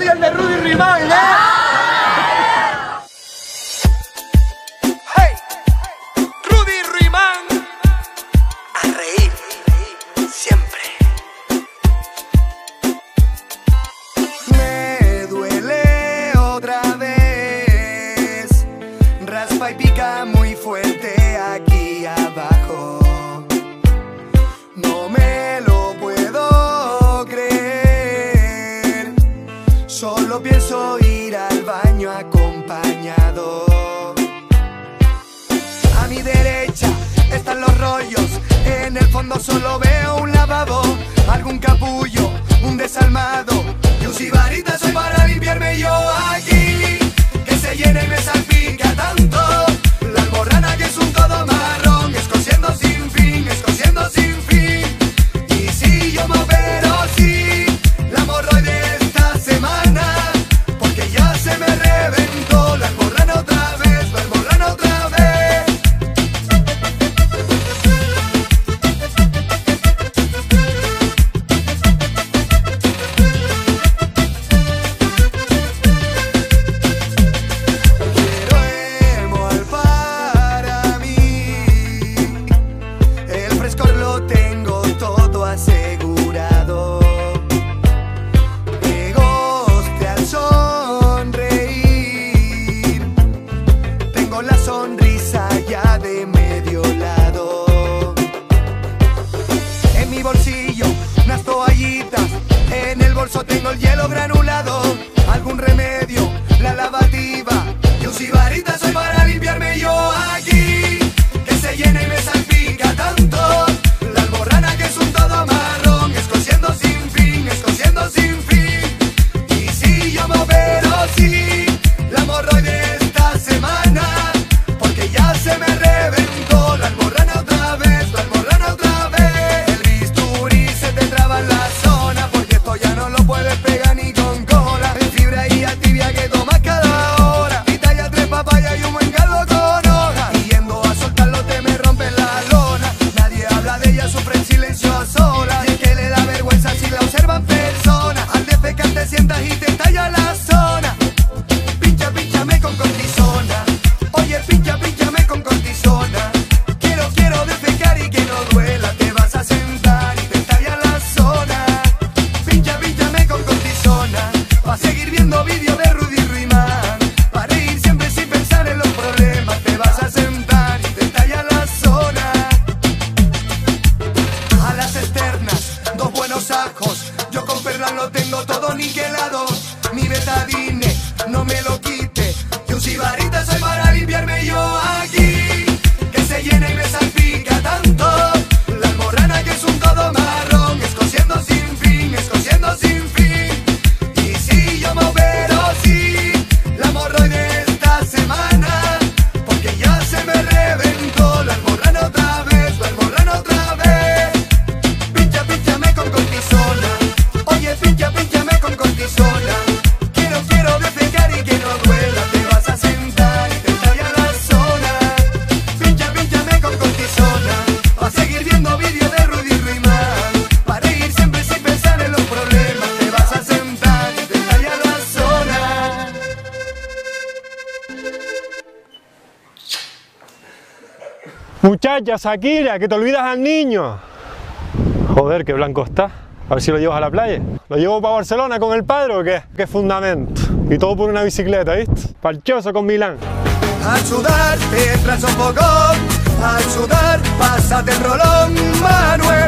soy el de Rudy Rimán, ¿eh? Hey, Rudy Rimán. A reír, siempre. Me duele otra vez. Raspa y pica muy fuerte aquí abajo. No me lo puedo creer. Solo pienso ir al baño acompañado. A mi derecha están los rollos. En el fondo solo veo un lavabo, algún capullo, un desalmado y un sibarita soy para limpiarme yo aquí. Que se llena y me salpica tanto. La alborrana que es un todo marrón, escociendo sin fin, escociendo sin fin. Y si yo me opero, sí, la hemorroide esta semana, porque ya se me reventó. La alborrana otra vez, la alborrana otra vez. Quiero hemol para mí. El frescor lo tengo todo asegurado. Me guste al sonreír. Tengo la sonrisa ya de medio lado. En mi bolsillo unas toallitas. En el bolso tengo el hielo granulado. Algún remedio, la lavativa y un sibarita soy para limpiarme yo aquí. Que se llena y me salpica tanto. La alborrana que es un todo marrón, escociendo sin fin, escociendo sin fin. Y si yo me opero, sí, la hemorroide esta semana, porque ya se me reventó. La alborrana otra vez, la alborrana otra vez. El bisturí se te traba en la zona, porque esto ya no lo puedes pegar ni con cola. En fibra y activia que tomas cada hora. Pitaya, 3 papayas y un buen caldo con hoja. Y yendo a soltarlo te me rompen la lona. Nadie habla de ella, sufre en silencio a solas. Y es que le da vergüenza si la observan personas. Al defecar te sientas y te estalla la zona. Pincha, pínchame con cortisona. Oye, pincha, pínchame con cortisona. Quiero defecar y que no duela. Te vas a sentar y te estalla la zona. Pincha, pínchame con cortisona. Va a seguir viendo vídeos de Rudy Rimán. Para reír siempre sin pensar en los problemas. Te vas a sentar y te estalla la zona. A las externas, 2 buenos ajos. Yo con Fernan lo tengo todo niquelado. Mi betadine, no me lo quite. Y un sibarita soy para limpiarme yo aquí. Que se llena y me salpica tanto. La alborrana que es un todo marrón, escociendo sin fin, escociendo sin fin. Y si yo me opero, sí, la hemorroide esta semana, porque ya se me reventó. La alborrana otra vez, la alborrana otra vez. Pincha, pínchame con cortisona. Oye, pincha, pínchame con cortisona. Quiero defecar y que no duela. Te vas a sentar y te estalla la zona. Pincha, pínchame con cortisona. Va a seguir viendo vídeos de Rudy Rimán. Para reír siempre sin pensar en los problemas. Te vas a sentar y te estalla la zona. Muchacha, Shakira, que te olvidas al niño. Joder, qué blanco está. A ver si lo llevas a la playa. ¿Lo llevo para Barcelona con el padre o qué? Qué fundamento. Y todo por una bicicleta, ¿viste? Parchoso con Milán. A sudar te entras un poco. A sudar, pásate el rolón, Manuel.